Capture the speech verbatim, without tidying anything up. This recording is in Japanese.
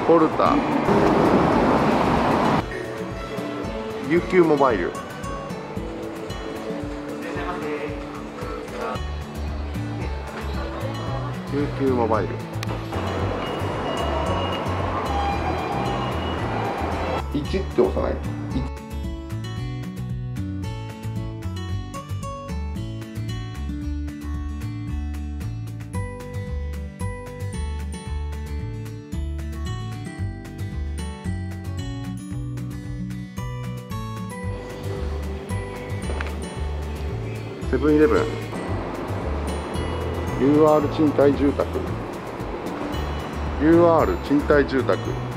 ポルタ、ユーキューモバイル、ユーキューモバイル、いちって押さない。セブンイレブン、 ユーアール 賃貸住宅、 ユーアール 賃貸住宅。